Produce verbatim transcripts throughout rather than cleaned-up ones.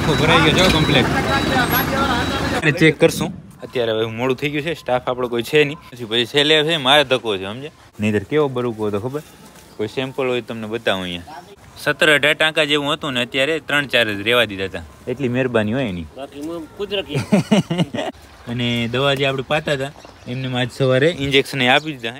આખો ભરાઈ ગયો જો કમ્પ્લીટ. ચેક કરશું અત્યારે. હવે મોડું થઈ ગયું છે, સ્ટાફ આપણો કોઈ છે નહીં. પછી છેલ્લે છે મારે ધક્કો છે સમજે, નહીંતર કેવો બરુકો હતો ખબર. કોઈ સેમ્પલ હોય તમને બતાવું. અહીંયા સત્તર અઢાર ટાંકા જેવું હતું ને અત્યારે ત્રણ ચાર જ રહેવા દીધા હતા. એટલી મહેરબાની હોય એની. અને દવા જે આપણે પાતા હતા એમને આજ સવારે ઇન્જેક્શન આપી દીધા.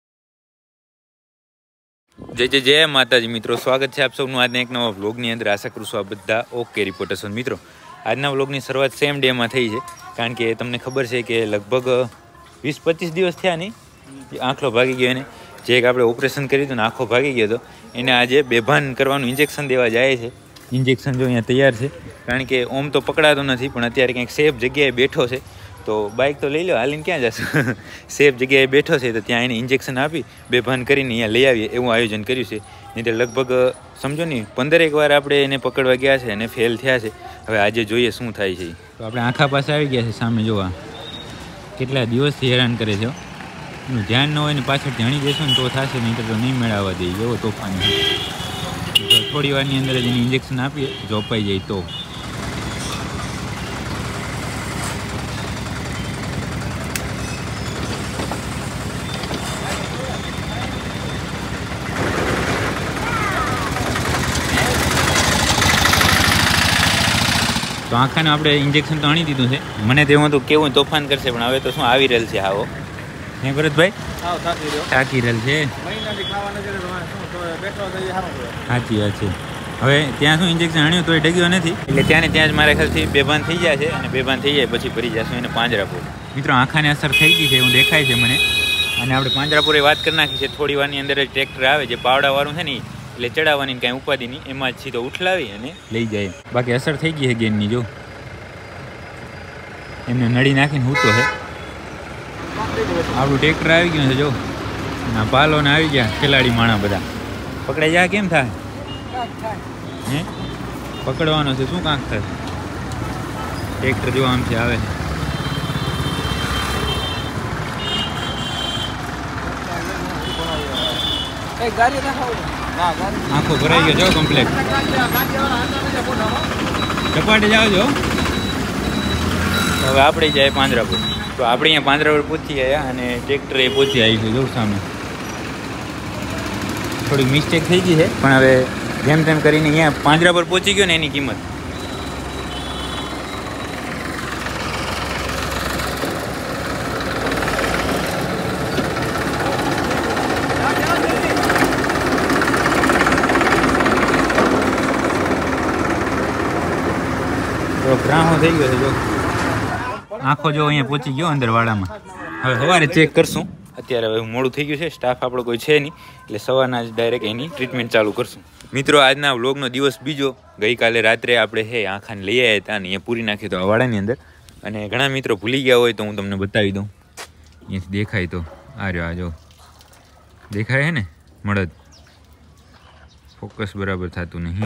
જય જય જય માતાજી મિત્રો, સ્વાગત છે આપ સૌનું આજના એક નવા વ્લોગની અંદર. આશા કરું છું આ બધા ઓકે રિપોર્ટર્સ. મિત્રો આજના વ્લોગની શરૂઆત સેમ ડેમાં થઈ છે, કારણ કે તમને ખબર છે કે લગભગ વીસ પચીસ દિવસ થયા નહીં આંખલો ભાગી ગયો એને. જે એક આપણે ઓપરેશન કર્યું હતું ને આંખો ભાગી ગયો હતો એને આજે બેભાન કરવાનું ઇન્જેક્શન દેવા જાય છે. ઇન્જેક્શન જો અહીંયા તૈયાર છે, કારણ કે ઓમ તો પકડાતો નથી પણ અત્યારે કંઈક સેફ જગ્યાએ બેઠો છે. તો બાઇક તો લઈ લો, હાલીને ક્યાં જશું. સેફ જગ્યાએ બેઠો છે તો ત્યાં એને ઇન્જેક્શન આપી બેભાન કરીને અહીંયા લઈ આવીએ એવું આયોજન કર્યું છે. નહીં તો લગભગ સમજો ને પંદરેક વાર આપણે એને પકડવા ગયા છે અને ફેલ થયા છે. હવે આજે જોઈએ શું થાય છે. તો આપણે આખા પાસે આવી ગયા છે સામે. જોવા કેટલા દિવસથી હેરાન કરે છે. એનું ધ્યાન ન હોય ને પાછળ જાણી દેશો ને તો થશે, નહીં તો નહીં મેળવવા દે એવો તોફાની. થોડી વારની અંદર જ એને ઇન્જેક્શન આપીએ જો અપાઈ જાય તો. તો આખાને આપણે ઇન્જેક્શન તો આણી દીધું છે. મને તો એવું હતું કેવું તોફાન કરશે, પણ હવે તો શું આવી રહેલ છે. આવો હે ભરતભાઈ, થાકી રહેલ છે. સાચી વાત છે. હવે ત્યાં શું ઇન્જેક્શન આણ્યું તો એ ડગ્યો નથી, એટલે ત્યાં ને ત્યાં જ મારા ખ્યાલથી બેભાન થઈ જાય છે. અને બેભાન થઈ જાય પછી ભરી જશું એને પાંજરાપુર. મિત્રો આંખાને અસર થઈ ગઈ છે એવું દેખાય છે મને. અને આપણે પાંજરાપુરે વાત કરી નાખી છે. થોડી વારની અંદર જ ટ્રેક્ટર આવે જે પાવડાવાળું છે ને, એટલે ચડાવવાની કાંઈ ઉપાધિ નહીં, એમાં જ સીધો ઉઠલાવી અને લઈ જાય. બાકી અસર થઈ ગઈ છે ગેનની. જો એમને નડી નાખીને હૂતો છે. આપણું ટ્રેક્ટર આવી ગયું છે જો. ના પાલો ને આવી ગયા ખેલાડી માણા બધા. પકડાઈ જાય કેમ થાય હે? પકડવાનો છે શું કાંક થાય. ટ્રેક્ટર જો આમથી આવે છે. આખો ભરાઈ ગયો જો કમ્પ્લીટ. ચપાટે જાઓ છો. હવે આપણે જાય પાંજરાપુર. તો આપણે અહીંયા પાંજરાપુર પહોંચી ગયા અને ટ્રેક્ટર એ પહોંચી આવી છે જો સામે. થોડી મિસ્ટેક થઈ ગઈ છે પણ હવે જેમ તેમ કરીને અહીંયા પાંજરાપુર પહોંચી ગયો ને એની કિંમત. ગ્રાહો થઈ ગયો છે જો. આંખો જો અહીંયા પહોંચી ગયો અંદર વાડામાં. હવે સવારે ચેક કરશું. અત્યારે હવે મોડું થઈ ગયું છે, સ્ટાફ આપણો કોઈ છે નહીં, એટલે સવારના જ ડાયરેક્ટ એની ટ્રીટમેન્ટ ચાલુ કરશું. મિત્રો આજના વ્લોગનો દિવસ બીજો. ગઈકાલે રાત્રે આપણે હે આંખાને લઈ આવ્યા હતા અને અહીંયા પૂરી નાખી તો આ વાડાની અંદર. અને ઘણા મિત્રો ભૂલી ગયા હોય તો હું તમને બતાવી દઉં. અહીંયાથી દેખાય તો આ રહ્યો. આ જો દેખાય છે ને મળદ. ફોકસ બરાબર થતું નહીં.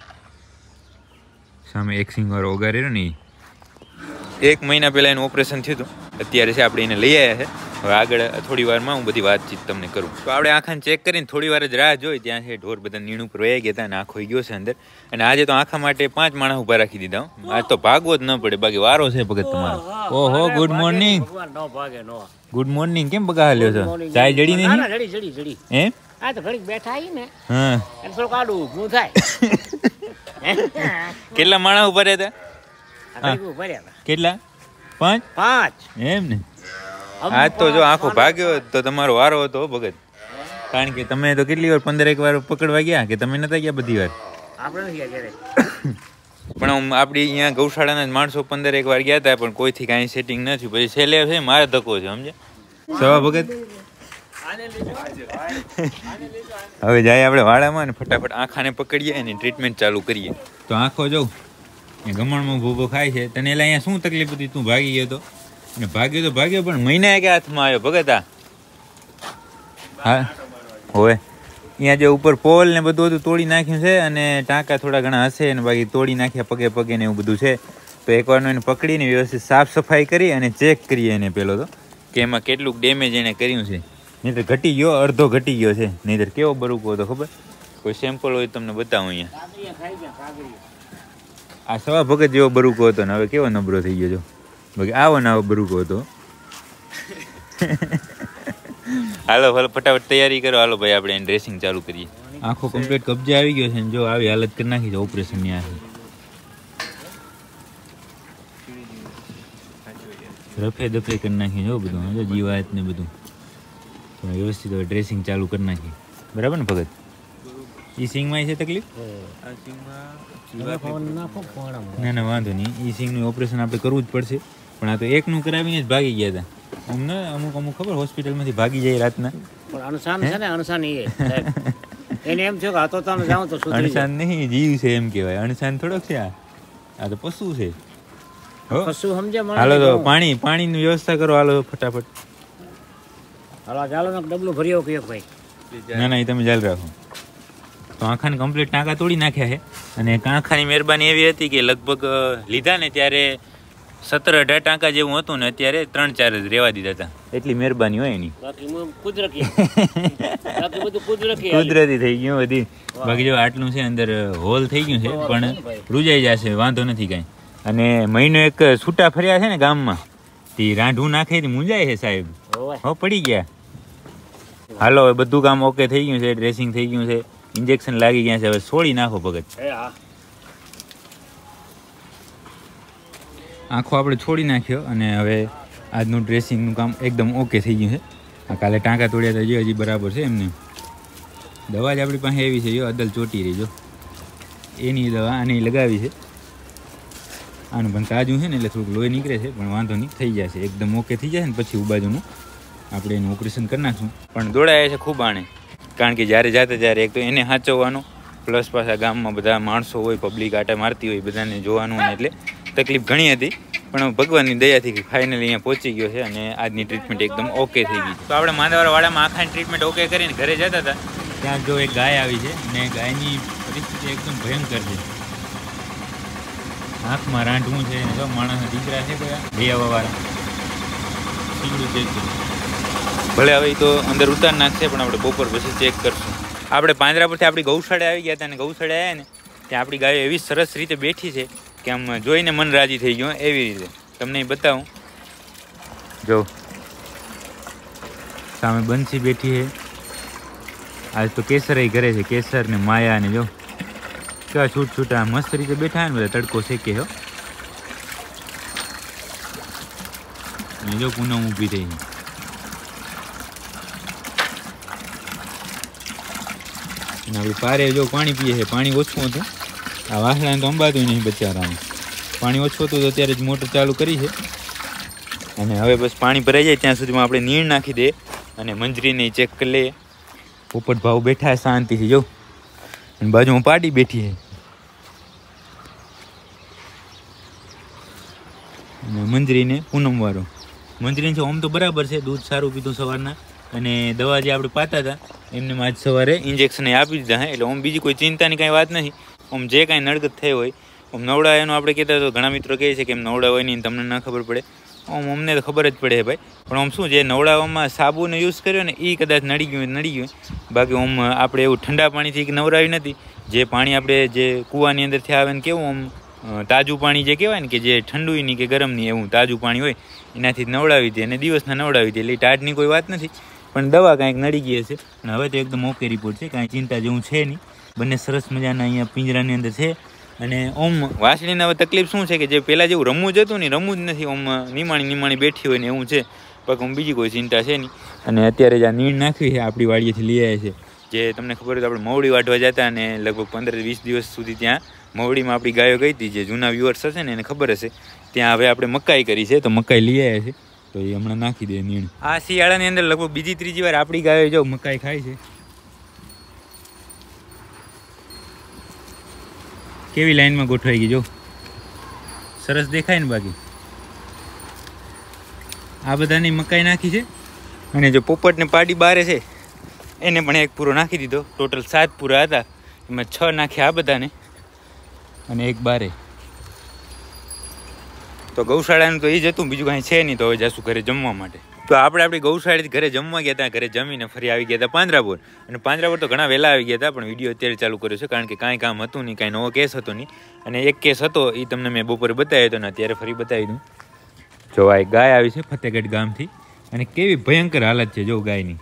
સામે એક સિંગવાળો ઓગારેલો ને એક મહિના પહેલાં એનું ઓપરેશન થયું હતું. અત્યારે છે આપણે એને લઈ આવ્યા છે. હવે આગળ થોડી વારમાં હું બધી વાતચીત તમને કરું. તો આપણે આંખાને ચેક કરીને થોડી વાર જ રાહ જોઈ. ત્યાં છે ઢોર બધા નીણ ઉપર વહી ગયા હતા અને આંખો ગયો છે અંદર. અને આજે તો આંખા માટે પાંચ માણસ ઊભા રાખી દીધા. આજ તો ભાગવો જ ન પડે, બાકી વારો છે ભગત તમારો. ઓહો ગુડ મોર્નિંગ. Good morning. કેમ બગા હાલ્યો છો? ચાય જડી નહીં એમ? આ તો ઘડી બેઠા આવી ને. હા થોડુંક આડું ઊભું થાય. કેટલા માણસ ઉભા રહ્યા હતા? કેટલા? પાંચ પાંચ એમ ને. આજ તો જો આંખો ભાગ્યો તો તમારો વારો હતો ભગત. કારણ કે તમે તો કેટલી વાર પંદર એક વાર પકડવા ગયા કે તમે નતા ગયા બધી વાર? પણ આપણી અહીંયા ગૌશાળાના જ માણસો પંદર એક વાર ગયા હતા પણ કોઈથી કાંઈ સેટિંગ નથી. પછી છેલ્લે છે મારે ધક્કો છે સમજે. સવા ભગત હવે જાય આપણે વાડામાં ને ફટાફટ આંખાને પકડીએ અને ટ્રીટમેન્ટ ચાલુ કરીએ. તો આંખો જોઉં ગમણમાં ભૂભો ખાય છે. તને એટલે અહીંયા શું તકલીફ હતી? તું ભાગી ગયો તો અને ભાગ્યો તો ભાગ્યો પણ મહિના કે હાથમાં આવ્યો ભગત. આ હા હોય અહીંયા જે ઉપર પોલ ને બધું બધું તોડી નાખ્યું છે અને ટાંકા થોડા ઘણા હશે અને બાકી તોડી નાખ્યા પગે પગે ને એવું બધું છે. તો એકવારનો એને પકડીને વ્યવસ્થિત સાફ સફાઈ કરી અને ચેક કરીએ એને પેલો તો કે એમાં કેટલું ડેમેજ એને કર્યું છે. નહીં તો ઘટી ગયો, અડધો ઘટી ગયો છે. નહીંતર કેવો બરુકો હતો ખબર. કોઈ સેમ્પલ હોય તમને બતાવું અહીંયા. આ સવા ભગત જેવો બરુકો હતો ને હવે કેવો નબળો થઈ ગયો જો બાકી આવો ને આવો બરુકો હતો. હાલો હાલો ફટાફટ તૈયારી કરો. હાલો ભાઈ આપણે ડ્રેસિંગ ચાલુ કરીએ. આખો કમ્પ્લીટ કબજે આવી ગયો છે ને જો આવી હાલત કરી નાખી છે ઓપરેશનની. આ રફે દફે કરી નાખી જો બધું જો જીવાત ને બધું વ્યવસ્થિત હવે ડ્રેસિંગ ચાલુ કરી નાખી. બરાબર ને ભગત? ઈ સિંગમાં છે તકલીફ? ના ના વાંધો નહીં. ઈ સિંગનું ઓપરેશન આપણે કરવું જ પડશે પણ આ તો એકનું કરાવીને જ ભાગી ગયા હતા. અમને અમુક અમુક ખબર હોસ્પિટલમાંથી ભાગી જાય રાતના. પણ અણસાન છે ને અણસાન એ એને એમ થયું કે આ તો તમે જાઓ તો સુધરી જાય. અણસાન નહીં જીવ છે એમ કહેવાય. અણસાન થોડોક છે આ આ તો પશુ છે. પશુ સમજે મને. હાલો તો પાણી પાણીની વ્યવસ્થા કરો. હાલો ફટાફટ. હાલો ચાલો ને ડબલું ભરી આવો કયો ભાઈ. ના ના એ તમે ચાલ રાખો. તો આંખાને કમ્પ્લીટ ટાંકા તોડી નાખ્યા છે અને આંખાની મહેરબાની એવી હતી કે લગભગ લીધા ને ત્યારે સત્તર અઢાર ટાંકા જેવું હતું ને અત્યારે ત્રણ ચાર જ રહેવા દીધા હતા. એટલી મહેરબાની હોય એની. કુદરતી કુદરતી થઈ ગયું બધી. બાકી જો આટલું છે અંદર હોલ થઈ ગયું છે પણ રૂજાઈ જશે વાંધો નથી કાંઈ. અને મહિનો એક છૂટા ફર્યા છે ને ગામમાં તે રાંઢું નાખે મૂંઝાય છે સાહેબ. હો પડી ગયા. હાલો હવે બધું કામ ઓકે થઈ ગયું છે. ડ્રેસિંગ થઈ ગયું છે. ઇન્જેક્શન લાગી ગયા છે. હવે છોડી નાખો ભગત. આંખો આપણે છોડી નાખ્યો અને હવે આજનું ડ્રેસિંગનું કામ એકદમ ઓકે થઈ ગયું છે. આ કાલે ટાંકા તોડ્યા હતા જે હજી બરાબર છે એમને. દવા જ આપણી પાસે એવી છે જો અદલ ચોટી રહી જો એની દવા આની લગાવી છે. આનું પણ તાજું છે ને એટલે થોડુંક લોહી નીકળે છે પણ વાંધો નહીં થઈ જશે. એકદમ ઓકે થઈ જશે ને પછી ઉબાજુનું આપણે એનું ઓપરેશન કરી નાખશું. પણ દોડાયા છે ખૂબ આણે કારણ કે જ્યારે જાતે ત્યારે એક તો એને સાચવવાનો પ્લસ પાછા ગામમાં બધા માણસો હોય પબ્લિક આટા મારતી હોય બધાને જોવાનું ને એટલે તકલીફ ઘણી હતી પણ ભગવાનની દયાથી ફાઇનલી અહીંયા પહોંચી ગયો છે અને આજની ટ્રીટમેન્ટ એકદમ ઓકે થઈ ગઈ. તો આપણે માંદવાડા વાડામાં આખાની ટ્રીટમેન્ટ ઓકે કરીને ઘરે જતા હતા ત્યાં જો એક ગાય આવી છે અને ગાયની પરિસ્થિતિ એકદમ ભયંકર છે. આંખમાં રાંઢવું છે જો માણસના દીકરા છે બધા બે આવવાવાળા સીગડું ચેક કર્યું. ભલે હવે તો અંદર ઉતાર નાખશે પણ આપણે બપોર પછી ચેક કરશું. આપણે પાંજરા પરથી આપણી ગૌશાળે આવી ગયા હતા અને ગૌશાળે આવ્યા ને ત્યાં આપણી ગાયો એવી સરસ રીતે બેઠી છે કે આમ જોઈને મન રાજી થઈ ગયું એવી રીતે. તમને બતાવું જો સામે બંસી બેઠી છે. આજ તો કેસર ઘરે છે. કેસર ને માયા ને જો કેવા છૂટ છૂટા મસ્ત રીતે બેઠા ને બધા તડકો શેકે હો. જો પૂનમ ઊભી થઈ આપણી પારે જો પાણી પીએ છે. પાણી ઓછું હતું આ વાસણાને તો અંબાતું નહીં બચારાને. પાણી ઓછું હતું તો અત્યારે જ મોટર ચાલુ કરી છે અને હવે બસ પાણી ભરાઈ જાય ત્યાં સુધીમાં આપણે નીણ નાખી દે અને મંજરીને ચેક કરી લઈએ. પોપટ ભાવ બેઠા શાંતિથી જો અને બાજુમાં પાડી બેઠી છે અને મંજરીને પૂનમવાળો. મંજરીને છે આમ તો બરાબર છે. દૂધ સારું પીધું સવારના અને દવા જે આપણે પાતા હતા એમને આજ સવારે ઇન્જેક્શન આપી દીધા હે એટલે આમ બીજી કોઈ ચિંતાની કાંઈ વાત નથી. આમ જે કાંઈ નડગત થઈ હોય આમ નવડાવવાનું આપણે કહેતા તો ઘણા મિત્રો કહે છે કે એમ નવડાવાય નહીં તમને ના ખબર પડે. આમ અમને તો ખબર જ પડે ભાઈ પણ આમ શું જે નવડાવવામાં સાબુનો યુઝ કર્યો ને એ કદાચ નડી ગયું નડી ગયું. બાકી આમ આપણે એવું ઠંડા પાણીથી નવડાવી નથી. જે પાણી આપણે જે કૂવાની અંદરથી આવે ને કેવું આમ તાજું પાણી જે કહેવાય ને કે જે ઠંડુ નહીં કે ગરમ નહીં એવું તાજું પાણી હોય એનાથી નવડાવી હતી અને દિવસના નવડાવી હતી એટલે ટાઢની કોઈ વાત નથી. પણ દવા કાંઈક નડી ગઈ હશે અને હવે તો એકદમ ઓકે રિપોર્ટ છે. કાંઈ ચિંતા જેવું છે નહીં. બંને સરસ મજાના અહીંયા પિંજરાની અંદર છે અને ઓમ વાસળીને હવે તકલીફ શું છે કે જે પહેલાં જેવું રમવું જ હતું ને રમવું જ નથી. ઓમ નિમાણી નિમાણી બેઠી હોય ને એવું છે બાકી આમ બીજી કોઈ ચિંતા છે નહીં. અને અત્યારે જે આ નીણ નાખવી છે આપણી વાડીએથી લઈ આવ્યા છે જે તમને ખબર હોય તો આપણે મવડી વાઢવા જતા અને લગભગ પંદર વીસ દિવસ સુધી ત્યાં મવડીમાં આપણી ગાયો ગઈ હતી. જે જૂના વ્યુઅર્સ હશે ને એને ખબર હશે. ત્યાં હવે આપણે મકાઈ કરી છે તો મકાઈ લઈ આવ્યા છે તો એ હમણાં નાખી દે નીણ. આ શિયાળાની અંદર લગભગ બીજી ત્રીજી વાર આપણી ગાયો જો મકાઈ ખાય છે. કેવી લાઈનમાં ગોઠવાઈ ગઈ જો સરસ દેખાય ને. બાકી આ બધાની મકાઈ નાખી છે અને જો પોપટને પાડી બારે છે એને પણ એક પૂરો નાખી દીધો. ટોટલ સાત પૂરા હતા એમાં છ નાખ્યા આ બધાને અને એક બારે. તો ગૌશાળાનું તો એ જ હતું બીજું કાંઈ છે નહીં. તો હવે જાશું ઘરે જમવા માટે. તો આપણે આપણી ગૌશાળાથી ઘરે જમવા ગયા હતા, ઘરે જમીને ફરી આવી ગયા હતા પાંજરાપોર. અને પાંજરાપોર તો ઘણા વહેલા આવી ગયા હતા, પણ વિડીયો અત્યારે ચાલુ કર્યો છે કારણ કે કાંઈ કામ હતું નહીં, કાંઈ નવો કેસ હતો નહીં. અને એક કેસ હતો એ તમને મેં બપોરે બતાવ્યો હતો ને અત્યારે ફરી બતાવી દઉં. જો આ એક ગાય આવી છે ફતેગઢ ગામથી, અને કેવી ભયંકર હાલત છે જો ગાયની.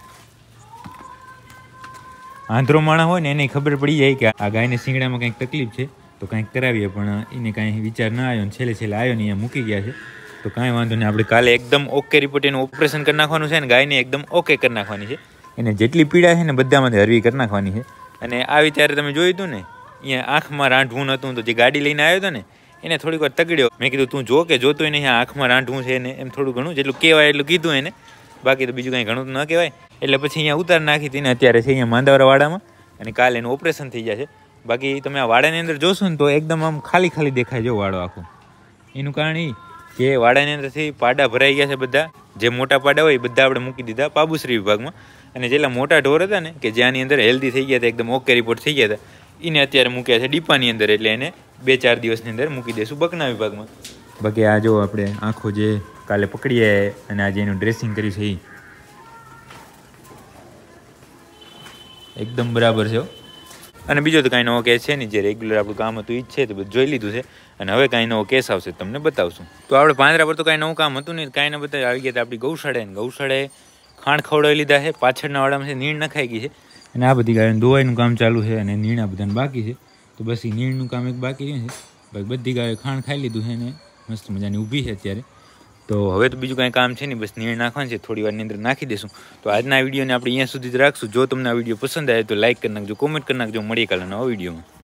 આંધળો માણસ હોય ને એને ખબર પડી જાય કે આ ગાયને શિંગડામાં કંઈક તકલીફ છે, તો કંઈક કરાવીએ, પણ એને કાંઈ વિચાર ના આવ્યો ને છેલ્લે છેલ્લે આવ્યો ને અહીંયા મૂકી ગયા છે. તો કાંઈ વાંધો નહીં, આપણે કાલે એકદમ ઓકે રિપોર્ટ એનું ઓપરેશન કરી નાખવાનું છે ને ગાયને એકદમ ઓકે કરી નાખવાની છે. એને જેટલી પીડા છે ને બધામાંથી હરવી કરી નાખવાની છે. અને આવી ત્યારે તમે જોયું હતું ને અહીંયા આંખમાં રાંઢવું નહોતું, તો જે ગાડી લઈને આવ્યો હતો ને એને થોડીક વાર તગડ્યો. મેં કીધું તું જો કે જોતો એને અહીંયા આંખમાં રાંઢવું છે ને એમ થોડું ઘણું જેટલું કહેવાય એટલું કીધું એને, બાકી તો બીજું કાંઈ ઘણું તો ન કહેવાય. એટલે પછી અહીંયા ઉતાર નાખી હતી ને અત્યારે છે અહીંયા માંદાવાળા વાડામાં, અને કાલે એનું ઓપરેશન થઈ જશે. બાકી તમે આ વાડાની અંદર જોશો ને તો એકદમ આમ ખાલી ખાલી દેખાય જો વાડો આખો. એનું કારણ એ કે વાડાની અંદરથી પાડા ભરાઈ ગયા છે બધા. જે મોટા પાડા હોય એ બધા આપણે મૂકી દીધા પાબુશ્રી વિભાગમાં, અને જેટલા મોટા ઢોર હતા ને કે જેની અંદર હેલ્ધી થઈ ગયા હતા, એકદમ ઓકે રિપોર્ટ થઈ ગયા હતા, એને અત્યારે મૂક્યા છે ડીપાની અંદર. એટલે એને બે ચાર દિવસની અંદર મૂકી દઈશું બકના વિભાગમાં. બાકી આ જો આપણે આંખો જે કાલે પકડીએ અને આજે એનું ડ્રેસિંગ કર્યું છે એ એકદમ બરાબર છે. અને બીજો તો કાંઈ નવો કેસ છે નહીં, જે રેગ્યુલર આપણું કામ હતું એ જ છે, તો બધું જોઈ લીધું છે. અને હવે કાંઈ નવો કેસ આવશે તમને બતાવશું. તો આપણે પાંદરા પર તો કાંઈ નવું કામ હતું નહીં, કાંઈ ન બતાવી આવી ગયા હતા આપણી ગૌશાળાએ. ગૌશાળાએ ખાંડ ખવડાવી લીધા છે, પાછળના વાડામાં છે નીણ નખાઈ ગઈ છે, અને આ બધી ગાયોને ધોવાઈનું કામ ચાલુ છે, અને નીણા બધાને બાકી છે. તો બસ એ નીણનું કામ એક બાકી રહ્યું છે. બાકી બધી ગાયો ખાંડ ખાઈ લીધું છે ને મસ્ત મજાની ઊભી છે અત્યારે. તો હવે તો બીજું કાંઈ કામ છે નહીં, બસ નીણ નાખવાનું છે, થોડી વારની અંદર નાખી દઈશું. તો આજના વિડીયોને આપણે અહીંયા સુધી જ રાખશું. જો તમને આ વિડીયો પસંદ આવે તો લાઈક કરી નાખજો, કોમેન્ટ કરી નાખજો. મળીએ કાલે નવા વિડીયોમાં.